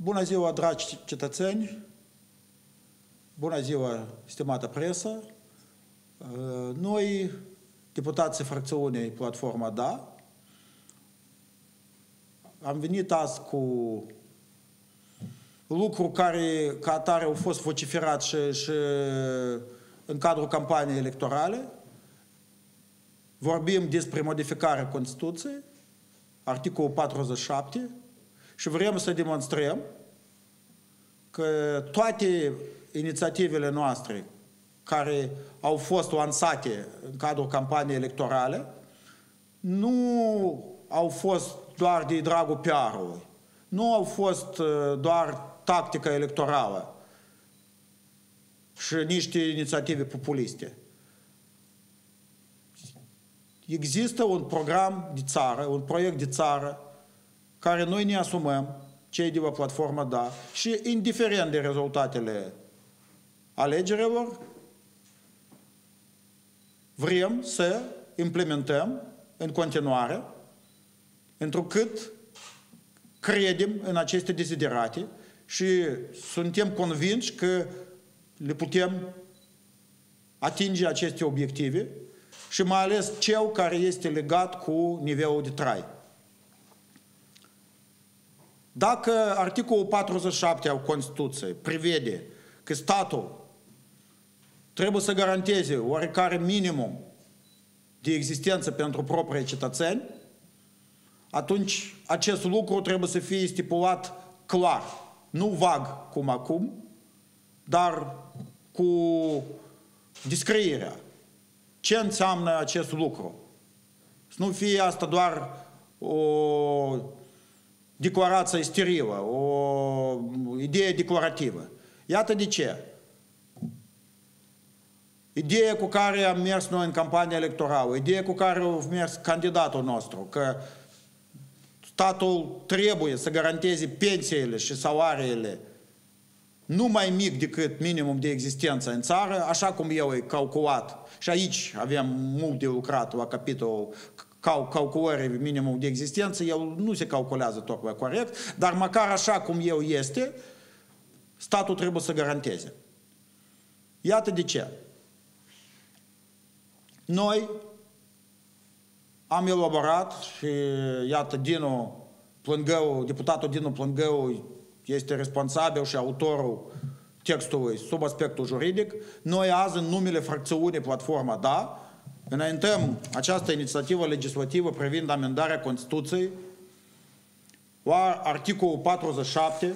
Bună ziua, dragi cetățeni! Bună ziua, stimată presă! Noi, deputații fracțiunii Platforma Da, am venit azi cu lucru care, ca atare, au fost vociferat și în cadrul campaniei electorale. Vorbim despre modificarea Constituției, articolul 47, și vrem să demonstrăm că toate inițiativele noastre care au fost lansate în cadrul campaniei electorale nu au fost doar de dragul PR-ului, nu au fost doar tactică electorală și niște inițiative populiste. Există un program de țară, un proiect de țară care noi ne asumăm, cei de la Platforma Da, și indiferent de rezultatele alegerilor, vrem să implementăm în continuare, întrucât credem în aceste desiderate și suntem convinși că le putem atinge aceste obiective și mai ales cel care este legat cu nivelul de trai. Dacă articolul 47 al Constituției prevede că statul trebuie să garanteze oarecare minimum de existență pentru proprii cetățeni, atunci acest lucru trebuie să fie stipulat clar, nu vag cum acum, dar cu descrierea. Ce înseamnă acest lucru? Să nu fie asta doar o declarație sterilă, o idee declarativă. Iată de ce. Ideea cu care am mers noi în campania electorală, ideea cu care a mers candidatul nostru, că statul trebuie să garanteze pensiile și salariile nu mai mic decât minimum de existență în țară, așa cum el e calculat. Și aici avem mult de lucrat la capitolul calculării minimum de existență, el nu se calculează tocmai corect, dar măcar așa cum el este, statul trebuie să garanteze. Iată de ce. Noi am elaborat și iată deputatul Dinu Plângău este responsabil și autorul textului sub aspectul juridic. Noi azi, în numele fracțiunii Platforma Da, înaintăm această inițiativă legislativă privind amendarea Constituției la articolul 47,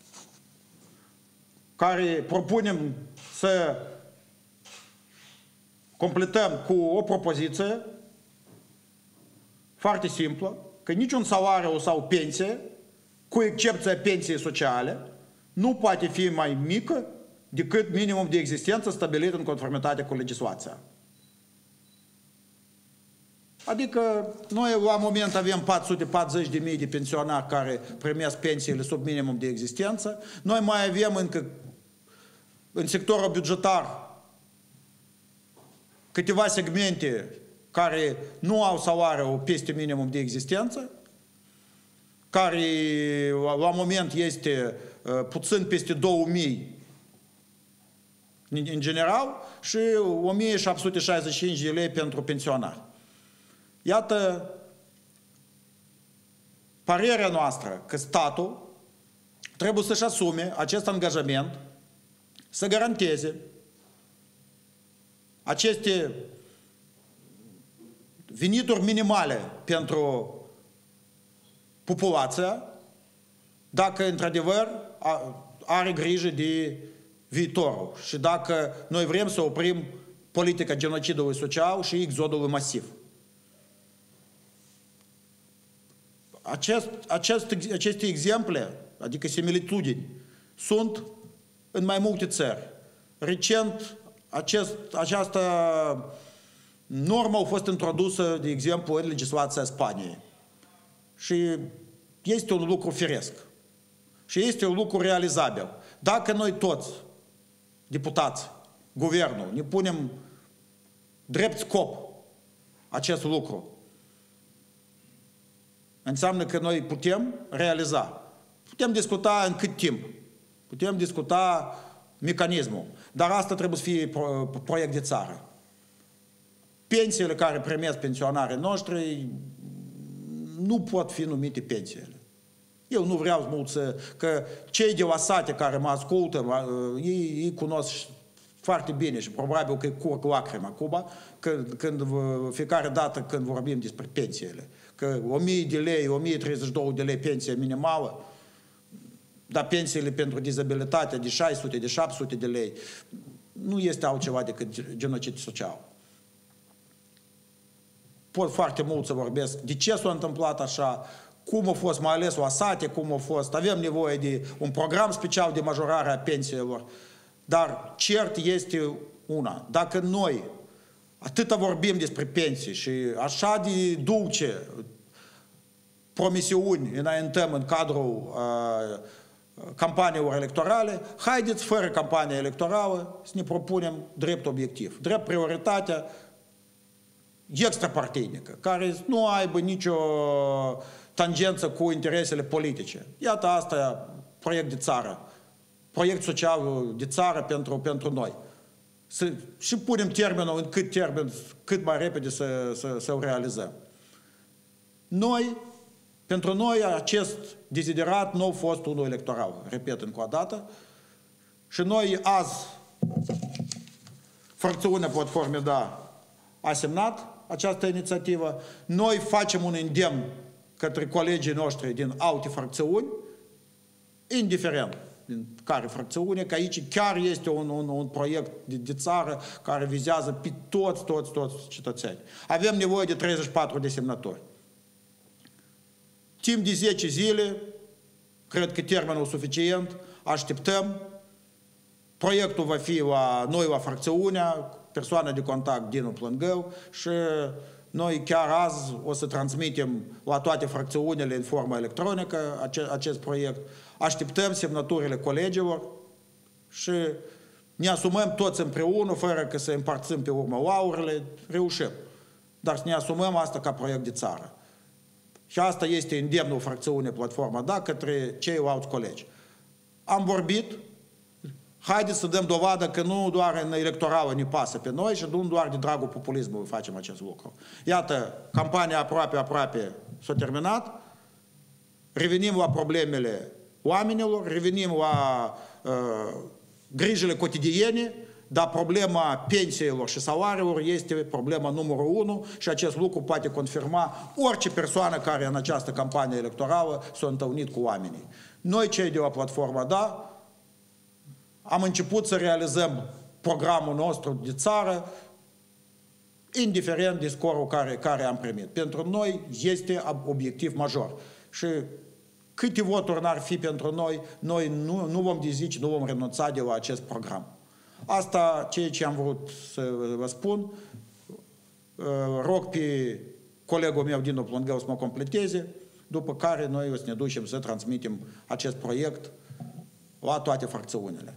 care propunem să completăm cu o propoziție foarte simplă, că niciun salariu sau pensie, cu excepția pensiei sociale, nu poate fi mai mică decât minimum de existență stabilit în conformitate cu legislația. Adică noi la moment avem 440.000 de pensionari care primesc pensiile sub minimum de existență. Noi mai avem încă în sectorul bugetar câteva segmente care nu au salariu peste minimum de existență, care la moment este puțin peste 2000 în general și 1765 de lei pentru pensionari. Iată părerea noastră că statul trebuie să-și asume acest angajament, să garanteze aceste venituri minimale pentru populația, dacă într-adevăr are grijă de viitorul și dacă noi vrem să oprim politica genocidului social și exodului masiv. Aceste exemple, adică similitudini, sunt în mai multe țări. Recent, această normă a fost introdusă, de exemplu, în legislația Spaniei. Și este un lucru firesc. Și este un lucru realizabil. Dacă noi toți, deputați, guvernul, ne punem drept scop acest lucru, înseamnă că noi putem realiza. Putem discuta în cât timp. Putem discuta mecanismul. Dar asta trebuie să fie proiect de țară. Pensiile care primesc pensionarii noștri nu pot fi numite pensiile. Eu nu vreau mult că cei de Oasate care mă ascultă, ei cunosc foarte bine și probabil că îi curg lacrima acum, fiecare dată când vorbim despre pensiile. Că 1000 de lei, 1032 de lei pensie minimală, dar pensiile pentru dizabilitate de 600, de 700 de lei, nu este altceva decât genocid social. Pot foarte mult să vorbesc de ce s-a întâmplat așa, cum a fost, mai ales Oasate, cum a fost. Avem nevoie de un program special de majorare a pensiilor. Dar cert este una. Dacă noi atâta vorbim despre pensii și așa de dulce promisiuni înaintăm în cadrul campaniilor electorale, haideți fără campanie electorală să ne propunem drept obiectiv, drept prioritatea extrapartinică, care nu aibă nicio tangență cu interesele politice. Iată, asta e proiect de țară, proiect social de țară pentru noi. Și punem termenul în cât mai repede să o realizăm. Pentru noi acest deziderat nu a fost unul electoral, repet încă o dată, și noi azi, fracțiunea Platformei Da a semnat această inițiativă, noi facem un îndemn către colegii noștri din alte fracțiuni, indiferent din care fracțiune, că aici chiar este un proiect de țară care vizează pe toți cetățenii. Avem nevoie de 34 de semnători. Timp de 10 zile, cred că termenul suficient, așteptăm. Proiectul va fi la fracțiunea, persoana de contact Dinu Plângău și noi chiar azi o să transmitem la toate fracțiunile în formă electronică acest proiect. Așteptăm semnăturile colegilor și ne asumăm toți împreună, fără că să împărțim pe urmă laurile, reușim. Dar să ne asumăm asta ca proiect de țară. Și asta este îndemnul fracțiunii Platforma Da către ceilalți colegi. Am vorbit, haideți să dăm dovadă că nu doar în electorală ne pasă pe noi și nu doar de dragul populismului facem acest lucru. Iată, campania aproape s-a terminat, revenim la problemele oamenilor, revenim la grijile cotidiene, dar problema pensiilor și salariilor este problema numărul 1 și acest lucru poate confirma orice persoană care în această campanie electorală s-a întâlnit cu oamenii. Noi, cei de la Platforma Da, am început să realizăm programul nostru de țară, indiferent de scorul care am primit. Pentru noi este obiectiv major. Și câte voturi n-ar fi pentru noi nu vom dezice, nu vom renunța de la acest program. Asta ceea ce am vrut să vă spun. Rog pe colegul meu Dinu Plângău să mă completeze, după care noi o să ne ducem să transmitem acest proiect la toate fracțiunile.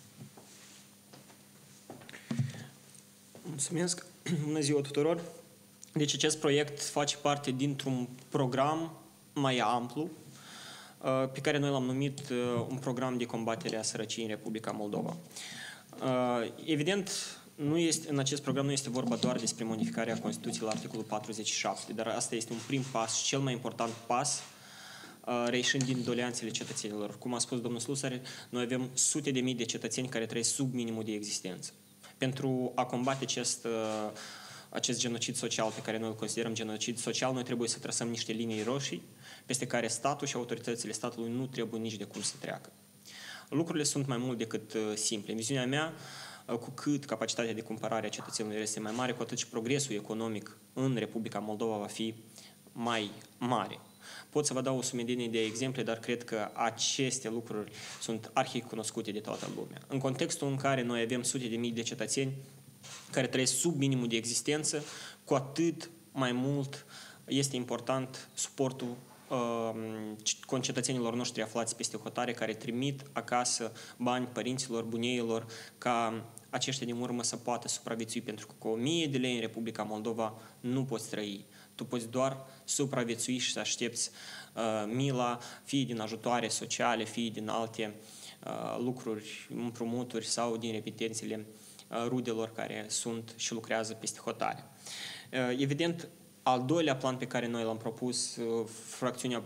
Mulțumesc! Bună ziua tuturor! Deci acest proiect face parte dintr-un program mai amplu pe care noi l-am numit un program de combatere a sărăciei în Republica Moldova. Evident, în acest program nu este vorba doar despre modificarea Constituției la articolul 47, dar asta este un prim pas, cel mai important pas, reieșind din doleanțele cetățenilor. Cum a spus domnul Slusar, noi avem sute de mii de cetățeni care trăiesc sub minimul de existență. Pentru a combate acest genocid social pe care noi îl considerăm genocid social, noi trebuie să trasăm niște linii roșii peste care statul și autoritățile statului nu trebuie nici de cum să treacă. Lucrurile sunt mai mult decât simple. În viziunea mea, cu cât capacitatea de cumpărare a cetățenilor este mai mare, cu atât și progresul economic în Republica Moldova va fi mai mare. Pot să vă dau o sumedenie de exemple, dar cred că aceste lucruri sunt arhicunoscute de toată lumea. În contextul în care noi avem sute de mii de cetățeni care trăiesc sub minimul de existență, cu atât mai mult este important suportul concetățenilor noștri aflați peste hotare, care trimit acasă bani părinților, bunieilor, ca aceștia din urmă să poată supraviețui, pentru că cu 1000 de lei în Republica Moldova nu poți trăi. Tu poți doar supraviețui și să aștepți mila, fie din ajutoare sociale, fie din alte lucruri, împrumuturi sau din repitențele rudelor care sunt și lucrează peste hotare. Evident, al doilea plan pe care noi l-am propus, fracțiunea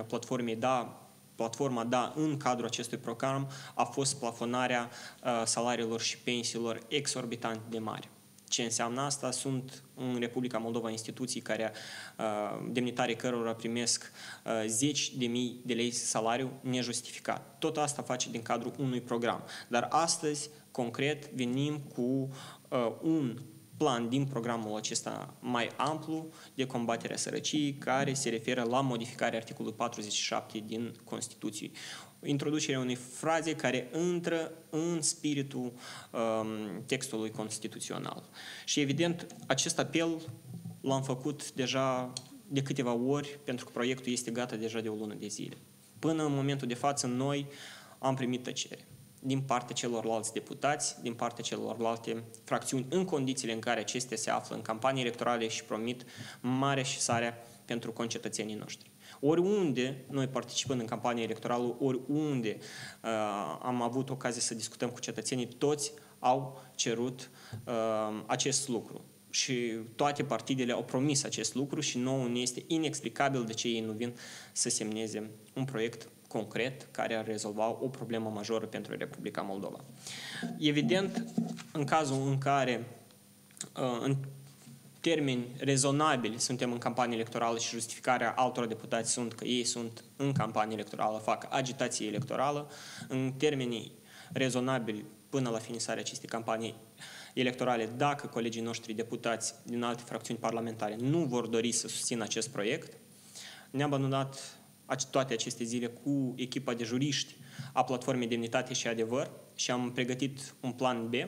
platforma DA în cadrul acestui program, a fost plafonarea salariilor și pensiilor exorbitant de mari. Ce înseamnă asta? Sunt în Republica Moldova instituții care, demnitarii cărora primesc zeci de mii de lei salariu nejustificat. Tot asta face din cadrul unui program. Dar astăzi, concret, venim cu un plan din programul acesta mai amplu de combaterea sărăciei, care se referă la modificarea articolului 47 din Constituție. Introducerea unei fraze care intră în spiritul textului constituțional. Și evident, acest apel l-am făcut deja de câteva ori, pentru că proiectul este gata deja de o lună de zile. Până în momentul de față, noi am primit tăcere din partea celorlalți deputați, din partea celorlalte fracțiuni, în condițiile în care acestea se află în campanii electorale și promit mare și sarea pentru concetățenii noștri. Oriunde noi participăm în campanie electorală, oriunde am avut ocazie să discutăm cu cetățenii, toți au cerut acest lucru. Și toate partidele au promis acest lucru și nouă ne este inexplicabil de ce ei nu vin să semneze un proiect concret care ar rezolva o problemă majoră pentru Republica Moldova. Evident, în cazul în care în termeni rezonabili suntem în campanie electorală și justificarea altor deputați sunt că ei sunt în campanie electorală, fac agitație electorală, în termenii rezonabili până la finisarea acestei campanii electorale, dacă colegii noștri deputați din alte fracțiuni parlamentare nu vor dori să susțină acest proiect, ne-am abandonat toate aceste zile cu echipa de juriști a Platformei Demnitate și Adevăr și am pregătit un plan B.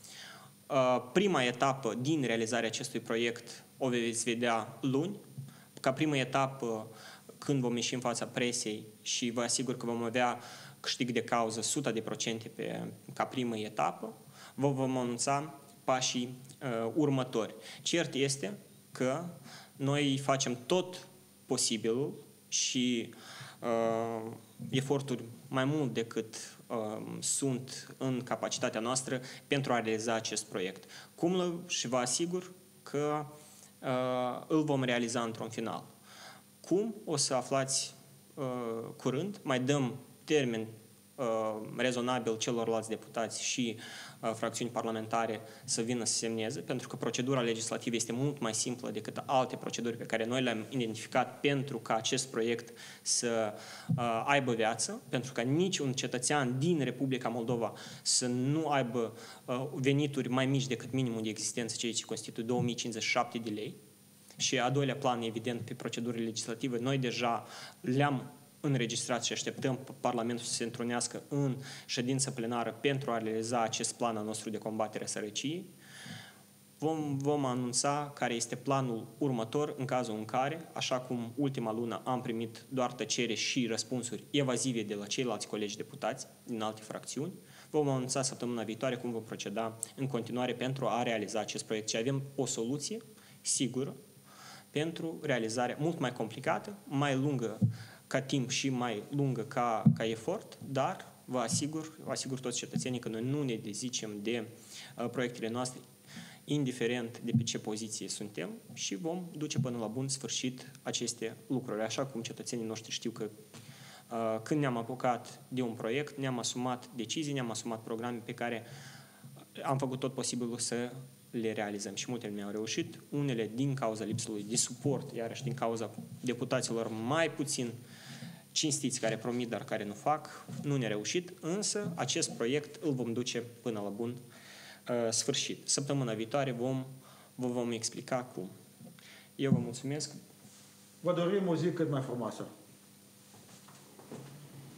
Prima etapă din realizarea acestui proiect o veți vedea luni. Ca primă etapă, când vom ieși în fața presei și vă asigur că vom avea câștig de cauză 100% ca primă etapă, vă vom anunța pașii următori. Cert este că noi facem tot posibilul și eforturi mai mult decât sunt în capacitatea noastră pentru a realiza acest proiect. Și vă asigur că îl vom realiza într-un final. Cum? O să aflați curând, mai dăm termen rezonabil celorlalți deputați și fracțiuni parlamentare să vină să semneze, pentru că procedura legislativă este mult mai simplă decât alte proceduri pe care noi le-am identificat pentru ca acest proiect să aibă viață, pentru ca niciun cetățean din Republica Moldova să nu aibă venituri mai mici decât minimul de existență, ceea ce constituie 2057 de lei. Și a doilea plan, evident, pe procedurile legislative, noi deja le-am înregistrat și așteptăm Parlamentul să se întrunească în ședință plenară pentru a realiza acest plan al nostru de combatere a sărăciei. Vom anunța care este planul următor în cazul în care, așa cum ultima lună am primit doar tăcere și răspunsuri evazive de la ceilalți colegi deputați din alte fracțiuni, vom anunța săptămâna viitoare cum vom proceda în continuare pentru a realiza acest proiect și avem o soluție sigură pentru realizarea mult mai complicată, mai lungă ca timp și mai lungă ca efort, dar vă asigur toți cetățenii că noi nu ne dezicem de proiectele noastre, indiferent de pe ce poziție suntem, și vom duce până la bun sfârșit aceste lucruri. Așa cum cetățenii noștri știu că când ne-am apucat de un proiect, ne-am asumat decizii, ne-am asumat programe pe care am făcut tot posibilul să le realizăm și multe mi-au reușit, unele din cauza lipsului de suport, iarăși din cauza deputaților mai puțin cinstiți care promit, dar care nu fac, nu ne-a reușit, însă acest proiect îl vom duce până la bun sfârșit. Săptămâna viitoare vă vom explica cum. Eu vă mulțumesc. Vă dorim o zi cât mai frumoasă.